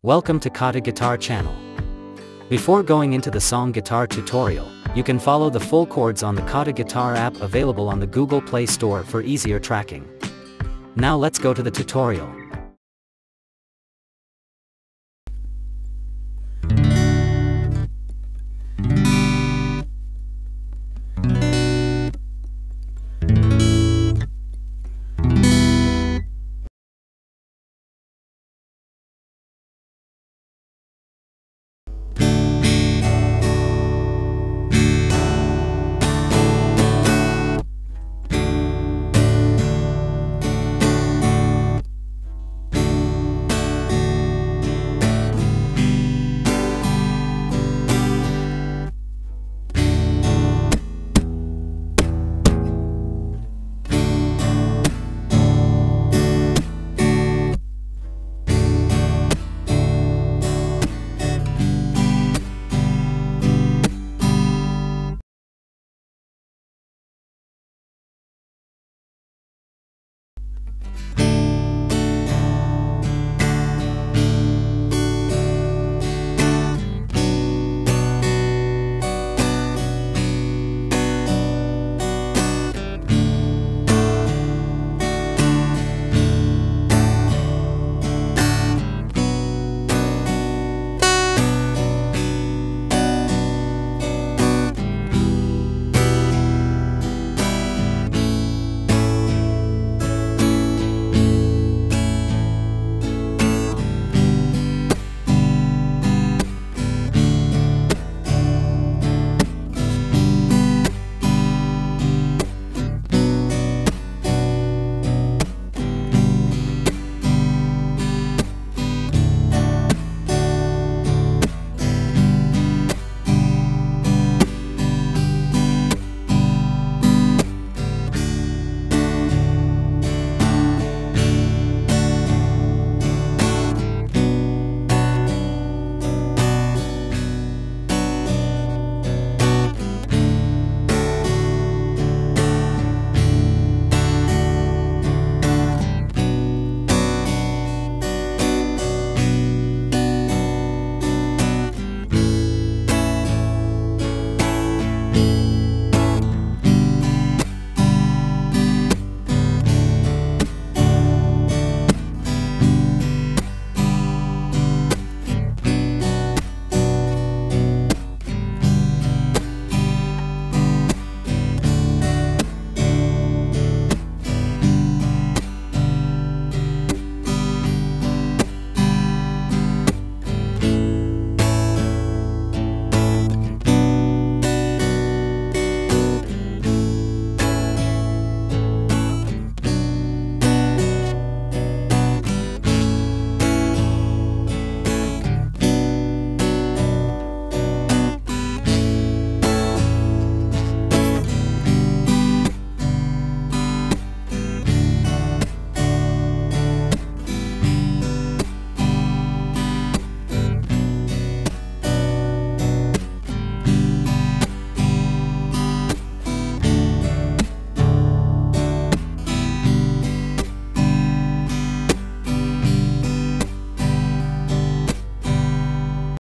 Welcome to KhaTo Guitar channel. Before going into the song guitar tutorial, you can follow the full chords on the KhaTo Guitar app available on the Google Play Store for easier tracking. Now let's go to the tutorial.